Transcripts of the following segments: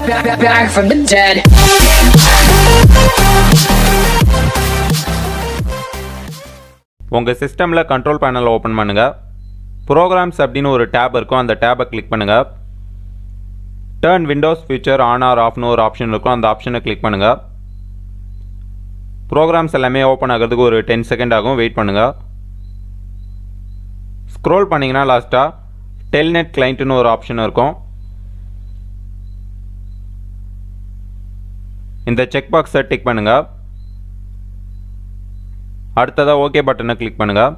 back from the dead. உங்கள் சிஸ்டமில் control பேனலை ஓப்பன் பண்ணுங்கள். ப்ரோக்ராம்ஸ் அப்படின்னு ஒரு டேப் இருக்கும், அந்த டேபை கிளிக் பண்ணுங்கள். Turn Windows feature on or ஆஃப்னு ஒரு ஆப்ஷன் இருக்கும், அந்த ஆப்ஷனை கிளிக் பண்ணுங்கள். ப்ரோக்ராம்ஸ் எல்லாமே ஓப்பன் ஆகிறதுக்கு ஒரு 10 செகண்ட் ஆகும், வெயிட் பண்ணுங்கள். ஸ்க்ரோல் பண்ணிங்கன்னா லாஸ்ட்டாக டெல்நெட் கிளைண்ட்னு ஒரு ஆப்ஷன் இருக்கும். இந்த செக் பாக்ஸை டிக் பண்ணுங்கள். அடுத்ததாக ஓகே பட்டனை கிளிக் பண்ணுங்கள்.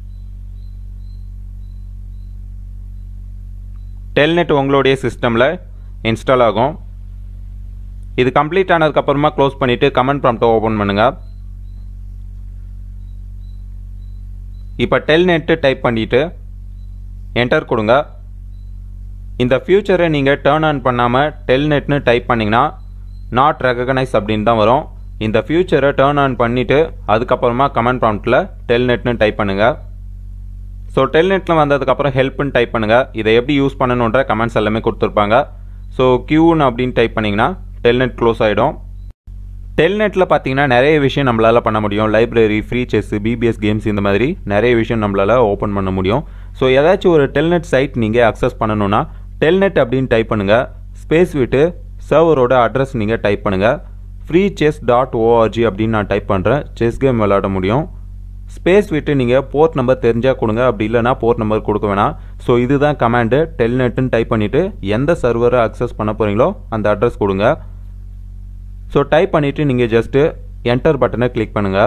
டெல்நெட் உங்களுடைய சிஸ்டமில் இன்ஸ்டால் ஆகும். இது கம்ப்ளீட் ஆனதுக்கப்புறமா க்ளோஸ் பண்ணிவிட்டு கமெண்ட் ப்ராம்ப்டை ஓப்பன் பண்ணுங்கள். இப்போ டெல்நெட்டு டைப் பண்ணிவிட்டு என்டர் கொடுங்க. இந்த ஃபியூச்சரை நீங்கள் டர்ன் ஆன் பண்ணாமல் டெல்நெட்னு டைப் பண்ணிங்கன்னா நாட் ரெகக்னைஸ் அப்படின்னு தான் வரும். இந்த ஃபியூச்சரை டர்ன் ஆன் பண்ணிவிட்டு அதுக்கப்புறமா கமெண்ட் ப்ராம்ப்டில் டெல்நெட்னு டைப் பண்ணுங்கள். ஸோ டெல்நெட்டில் வந்ததுக்கப்புறம் ஹெல்ப்னு டைப் பண்ணுங்கள். இதை எப்படி யூஸ் பண்ணணுன்ற கமெண்ட்ஸ் எல்லாமே கொடுத்துருப்பாங்க. ஸோ கியூன்னு அப்படின்னு டைப் பண்ணிங்கன்னா டெல்நெட் க்ளோஸ் ஆகிடும். டெல்நெட்டில் பார்த்தீங்கன்னா நிறைய விஷயம் நம்மளால் பண்ண முடியும். Library, free chess, BBS games, இந்த மாதிரி நிறைய விஷயம் நம்மளால் ஓப்பன் பண்ண முடியும். ஸோ ஏதாச்சும் ஒரு டெல்நெட் சைட் நீங்கள் அக்சஸ் பண்ணணுன்னா டெல்நெட் அப்படின்னு டைப் பண்ணுங்கள். ஸ்பேஸ் விட்டு சர்வரோட அட்ரஸ் நீங்கள் டைப் பண்ணுங்கள். freechess.org அப்படின்னு நான் டைப் பண்ணுறேன். செஸ் கேம் விளையாட முடியும். ஸ்பேஸ் விட்டு நீங்கள் போர்ட் நம்பர் தெரிஞ்சால் கொடுங்க, அப்படி இல்லைனா போர்ட் நம்பர் கொடுக்க வேணாம். ஸோ இதுதான் கமாண்டு. டெல்நெட்டுன்னு டைப் பண்ணிவிட்டு எந்த சர்வரை அக்சஸ் பண்ண போகிறீங்களோ அந்த அட்ரஸ் கொடுங்க. ஸோ டைப் பண்ணிவிட்டு நீங்கள் ஜஸ்ட்டு என்டர் பட்டனை கிளிக் பண்ணுங்கள்.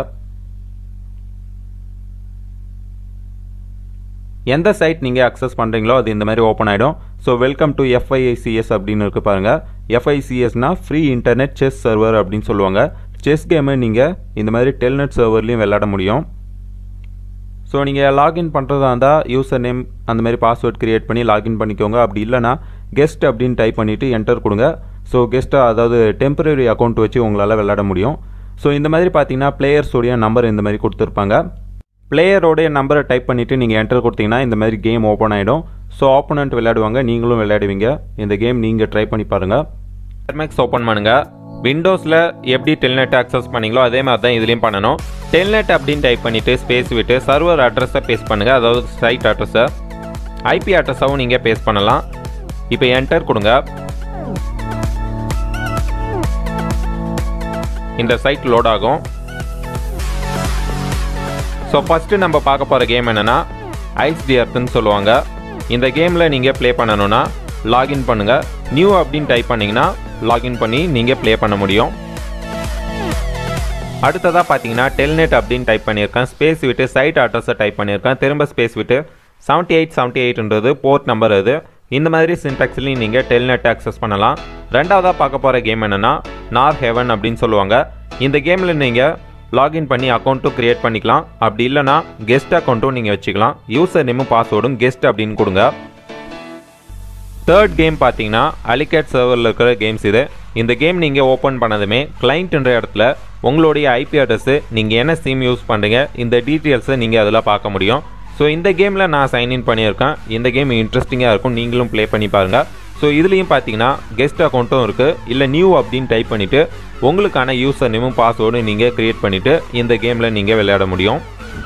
எந்த சைட் நீங்கள் அக்சஸ் பண்ணுறீங்களோ அது இந்த மாதிரி ஓப்பன் ஆகிடும். ஸோ வெல்கம் டு FICS அப்படின்னு இருக்கு பாருங்கள். FICSனா ஃப்ரீ இன்டர்நெட் செஸ் சர்வர் அப்படின்னு சொல்லுவாங்க. செஸ் கேமை நீங்கள் இந்த மாதிரி டெல்நெட் சர்வர்லேயும் விளையாட முடியும். ஸோ நீங்கள் லாகின் பண்ணுறதா இருந்தால் யூசர் நேம் அந்த மாதிரி பாஸ்வேர்ட் க்ரியேட் பண்ணி லாகின் பண்ணிக்கோங்க. அப்படி இல்லைனா கெஸ்ட் அப்படின்னு டைப் பண்ணிவிட்டு என்டர் கொடுங்க. ஸோ கெஸ்ட்டாக அதாவது டெம்பரரி அக்கௌண்ட் வச்சு உங்களால் விளையாட முடியும். ஸோ இந்த மாதிரி பார்த்தீங்கன்னா பிளேயர்ஸோடைய நம்பர் இந்த மாதிரி கொடுத்துருப்பாங்க. பிளேயரோடைய நம்பரை டைப் பண்ணிவிட்டு நீங்கள் என்டர் கொடுத்தீங்கன்னா இந்த மாதிரி கேம் ஓப்பன் ஆகிடும். ஸோ ஆப்போனண்ட் விளையாடுவாங்க, நீங்களும் விளையாடுவீங்க. இந்த கேம் நீங்கள் ட்ரை பண்ணி பாருங்கள். டெர்மேக்ஸ் ஓப்பன் பண்ணுங்கள். விண்டோஸில் எப்படி டெல்நெட் அக்சஸ் பண்ணீங்களோ அதே மாதிரி தான் இதுலேயும் பண்ணணும். டெல்நெட் அப்படின்னு டைப் பண்ணிவிட்டு ஸ்பேஸ் விட்டு சர்வர் அட்ரஸை பேஸ்ட் பண்ணுங்கள், அதாவது சைட் அட்ரஸை. ஐபி அட்ரஸாகவும் நீங்கள் பேஸ்ட் பண்ணலாம். இப்போ என்டர் கொடுங்க. இந்த சைட் லோட் ஆகும். ஸோ ஃபஸ்ட்டு நம்ம பார்க்க போகிற கேம் என்னென்னா ஐஸ் தி எர்த்னு சொல்லுவாங்க. இந்த கேமில் நீங்கள் ப்ளே பண்ணணுன்னா லாகின் பண்ணுங்கள். நியூ அப்படின்னு டைப் பண்ணிங்கன்னா லாகின் பண்ணி நீங்கள் ப்ளே பண்ண முடியும். அடுத்ததாக பார்த்தீங்கன்னா டெல்நெட் அப்படின்னு டைப் பண்ணியிருக்கேன். ஸ்பேஸ் விட்டு சைட் அட்ரஸை டைப் பண்ணியிருக்கேன். திரும்ப ஸ்பேஸ் விட்டு 7878ன்றது போர்ட் நம்பர். அது இந்த மாதிரி சின்டாக்ஸ்லையும் நீங்கள் டெல்நெட் அக்சஸ் பண்ணலாம். ரெண்டாவதாக பார்க்க போகிற கேம் என்னென்னா நார் ஹெவன் அப்படின்னு சொல்லுவாங்க. இந்த கேமில் நீங்கள் லாகின் பண்ணி அக்கௌண்ட்டும் க்ரியேட் பண்ணிக்கலாம். அப்படி இல்லைனா கெஸ்ட் அக்கௌண்ட்டும் நீங்கள் வச்சுக்கலாம். யூசர் நேமும் பாஸ்வேர்டும் கெஸ்ட் அப்படின்னு கொடுங்க. தேர்ட் கேம் பார்த்தீங்கன்னா அலிகேட் சர்வரில் இருக்கிற கேம்ஸ் இது. இந்த கேம் நீங்கள் ஓப்பன் பண்ணதுமே கிளைண்ட்ன்ற இடத்துல உங்களுடைய ஐபி அட்ரஸு, நீங்கள் என்ன சிம் யூஸ் பண்ணுறீங்க, இந்த டீட்டெயில்ஸை நீங்கள் அதில் பார்க்க முடியும். ஸோ இந்த கேமில் நான் சைன்இன் பண்ணியிருக்கேன். இந்த கேம் இன்ட்ரெஸ்டிங்காக இருக்கும், நீங்களும் ப்ளே பண்ணி பாருங்கள். ஸோ இதுலேயும் பார்த்தீங்கன்னா கெஸ்ட் அக்கௌண்ட்டும் இருக்குது. இல்லை நியூ அப்படின்னு டைப் பண்ணிவிட்டு உங்களுக்கான யூசர் நேமும் பாஸ்வேர்டும் நீங்கள் க்ரியேட் பண்ணிவிட்டு இந்த கேமில் நீங்கள் விளையாட முடியும்.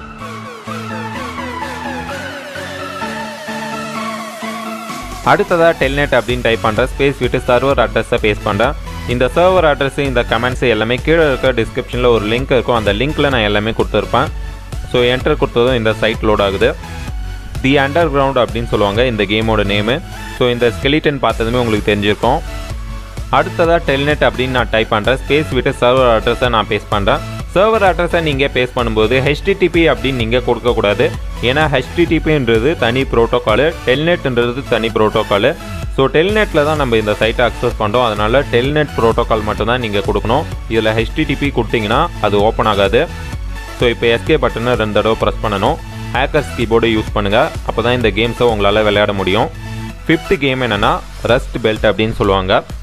அடுத்ததாக டெல்நெட் அப்படின்னு டைப் பண்ணுறேன். ஸ்பேஸ் விட்டு சர்வர் அட்ரஸை பேஸ்ட் பண்ணுறேன். இந்த சர்வர் அட்ரஸு, இந்த கமெண்ட்ஸு எல்லாமே கீழே இருக்க டிஸ்கிரிப்ஷனில் ஒரு லிங்க் இருக்கும். அந்த லிங்க்கில் நான் எல்லாமே கொடுத்துருப்பேன். ஸோ என்டர் கொடுத்ததும் இந்த சைட் லோட் ஆகுது. தி அண்டர் கிரவுண்ட் அப்படின்னு சொல்லுவாங்க இந்த கேமோட நேமு. ஸோ இந்த ஸ்கெலிட்டன் பார்த்ததுமே உங்களுக்கு தெரிஞ்சிருக்கும். அடுத்ததாக டெல்நெட் அப்படின்னு நான் டைப் பண்ணுறேன். ஸ்பேஸ் விட்டு சர்வர் அட்ரஸை நான் பேஸ்ட் பண்ணுறேன். சர்வர் அட்ரஸை நீங்கள் பேஸ்ட் பண்ணும்போது HTTP அப்படின்னு நீங்கள் கொடுக்கக்கூடாது. ஏன்னா HTTPன்றது தனி ப்ரோட்டோக்காலு, டெல்நெட்ன்றது தனி ப்ரோட்டோக்காலு. ஸோ டெல்நெட்டில் தான் நம்ம இந்த சைட்டை அக்சஸ் பண்ணுறோம். அதனால் டெல்நெட் ப்ரோட்டோக்கால் மட்டும்தான் நீங்கள் கொடுக்கணும். இதில் HTTP கொடுத்தீங்கன்னா அது ஓப்பன் ஆகாது. ஸோ இப்போ எஸ்கே பட்டனை 2 தடவை ப்ரெஸ் பண்ணணும். ஹேக்கர்ஸ் கீபோர்டு யூஸ் பண்ணுங்கள், அப்போ தான் இந்த கேம்ஸை உங்களால் விளையாட முடியும். 5th கேம் என்னென்னா ரஸ்ட் பெல்ட் அப்படின்னு சொல்லுவாங்க.